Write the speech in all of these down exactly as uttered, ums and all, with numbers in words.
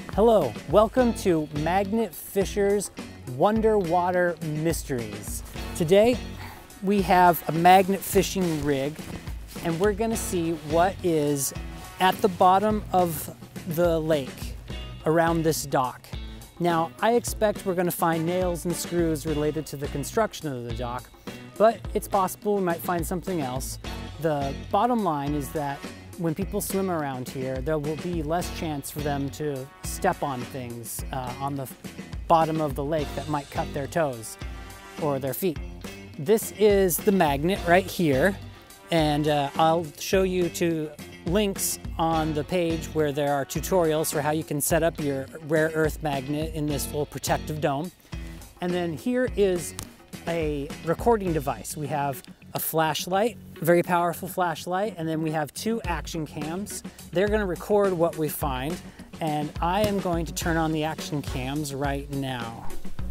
Hello, welcome to Magnet Fisher's Wonderwater Mysteries. Today we have a magnet fishing rig and we're going to see what is at the bottom of the lake around this dock. Now I expect we're going to find nails and screws related to the construction of the dock, but it's possible we might find something else. The bottom line is that when people swim around here, there will be less chance for them to step on things uh, on the bottom of the lake that might cut their toes or their feet. This is the magnet right here, and uh, I'll show you two links on the page where there are tutorials for how you can set up your rare earth magnet in this little protective dome. And then here is a recording device. We have a flashlight, a very powerful flashlight, and then we have two action cams. They're going to record what we find, and I am going to turn on the action cams right now.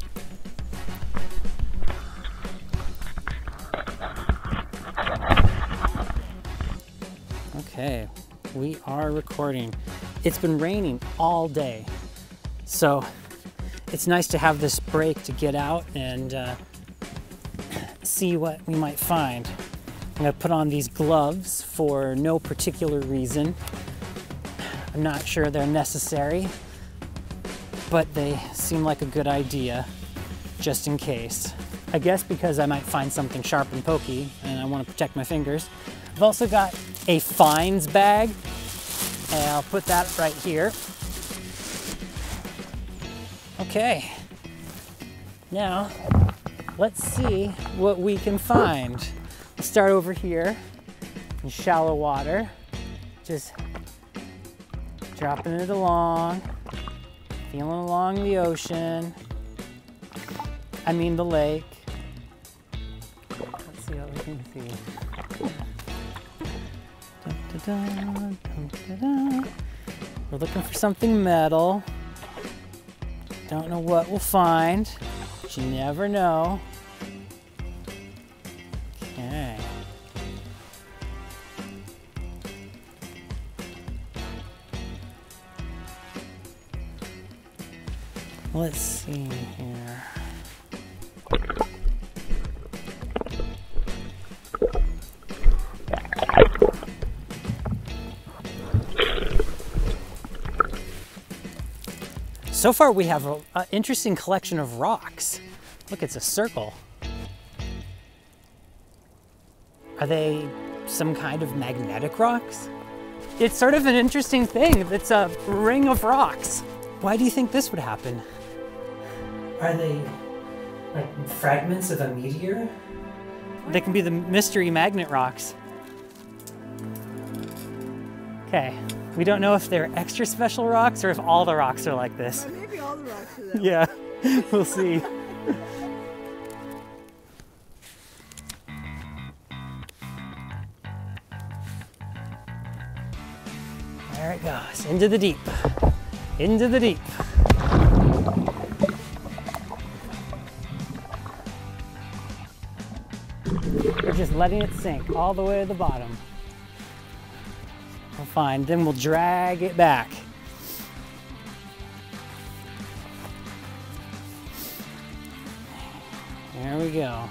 Okay, we are recording. It's been raining all day, so it's nice to have this break to get out and uh, see what we might find. I'm gonna put on these gloves for no particular reason. I'm not sure they're necessary, but they seem like a good idea just in case. I guess because I might find something sharp and pokey and I want to protect my fingers. I've also got a fines bag, and I'll put that right here. Okay, now let's see what we can find. We'll start over here in shallow water, just dropping it along, feeling along the ocean, I mean the lake. Let's see what we can see. Dun, dun, dun, dun, dun. We're looking for something metal. Don't know what we'll find, but you never know. Okay. Let's see here. So far we have an interesting collection of rocks. Look, it's a circle. Are they some kind of magnetic rocks? It's sort of an interesting thing. It's a ring of rocks. Why do you think this would happen? Are they like fragments of a meteor? They can be the mystery magnet rocks. Okay, we don't know if they're extra special rocks or if all the rocks are like this. Well, maybe all the rocks are that. Yeah, we'll see. There it goes, into the deep, into the deep. We're just letting it sink all the way to the bottom. We'll find, then we'll drag it back. There we go.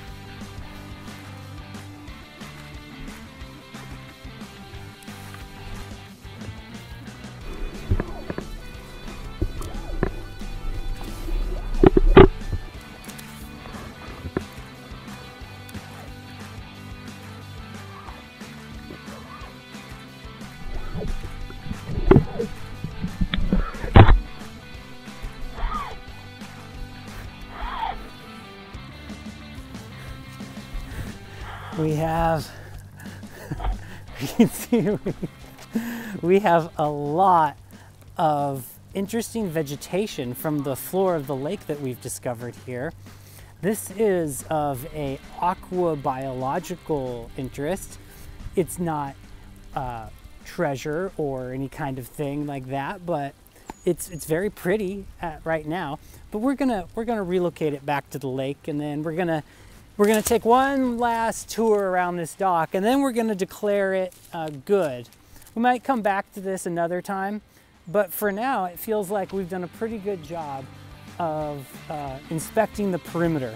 We have, you can see, we, we have a lot of interesting vegetation from the floor of the lake that we've discovered here. This is of a aqua biological interest. It's not uh, treasure or any kind of thing like that, but it's it's very pretty at, right now. But we're gonna we're gonna relocate it back to the lake, and then we're gonna We're gonna take one last tour around this dock, and then we're gonna declare it uh, good. We might come back to this another time, But for now, it feels like we've done a pretty good job of uh, inspecting the perimeter.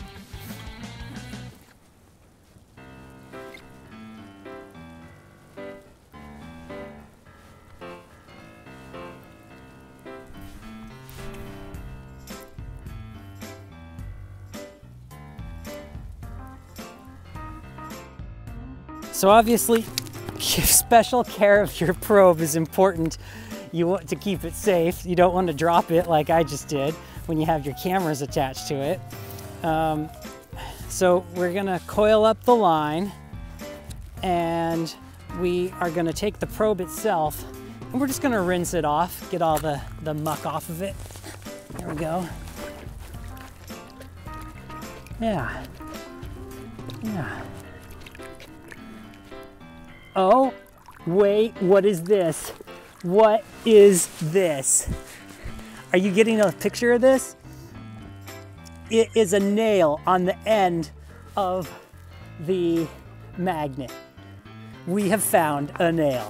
So obviously, special care of your probe is important. You want to keep it safe. You don't want to drop it like I just did when you have your cameras attached to it. Um, so we're gonna coil up the line, and we are gonna take the probe itself, and we're just gonna rinse it off, get all the, the muck off of it. There we go. Yeah, yeah. Oh, wait, what is this? What is this? Are you getting a picture of this? It is a nail on the end of the magnet. We have found a nail.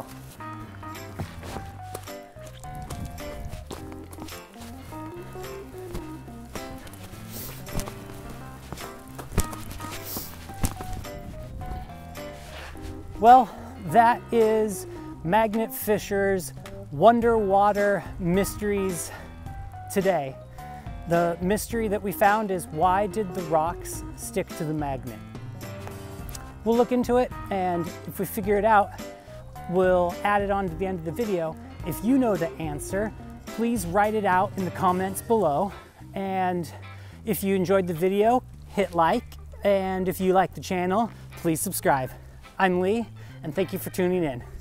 Well, that is Magnet Fisher's Wonderwater Mysteries today. The mystery that we found is, why did the rocks stick to the magnet? We'll look into it, and if we figure it out, we'll add it on to the end of the video. If you know the answer, please write it out in the comments below. And if you enjoyed the video, hit like. And if you like the channel, please subscribe. I'm Lee, and thank you for tuning in.